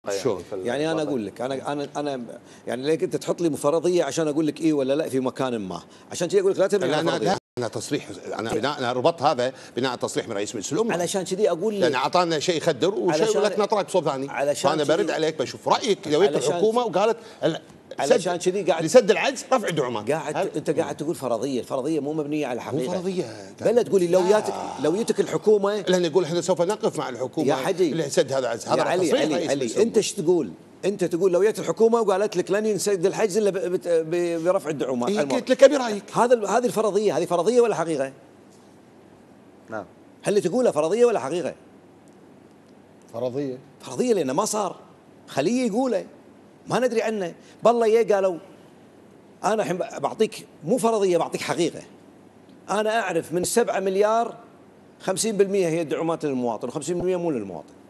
شلون؟ يعني انا اقول لك انا يعني ليك انت تحط لي فرضيه عشان اقول لك ايه ولا لا في مكان ما، عشان كذي اقول لك لا تبني على فرضيه. انا تصريح، انا ربطت هذا بناء تصريح من رئيس مجلس الامه، علشان كذي اقول لك يعني اعطانا شيء يخدر وشيء ولك نطرق بصوب ثاني، فانا برد عليك بشوف رايك لو الحكومه وقالت علشان كذي قاعد لسد العجز رفع الدعومات، انت قاعد تقول فرضيه، الفرضيه مو مبنيه على حقيقه، مو فرضيه بلا تقول لي لو يتك الحكومه، لان نقول احنا سوف نقف مع الحكومه يا حدي اللي سد هذا العجز. هذا علي انت ايش تقول؟ انت تقول لو جت الحكومه وقالت لك لن ينسد الحجز الا برفع الدعومات. قلت لك برايك هذه الفرضيه، هذه فرضيه ولا حقيقه؟ نعم. هل اللي تقوله فرضيه ولا حقيقه؟ فرضيه لانه ما صار، خليه يقوله ما ندري عنه. بالله قالوا انا الحين بعطيك مو فرضيه، بعطيك حقيقه. انا اعرف من 7 مليار 50% هي الدعومات للمواطن و50% مو للمواطن.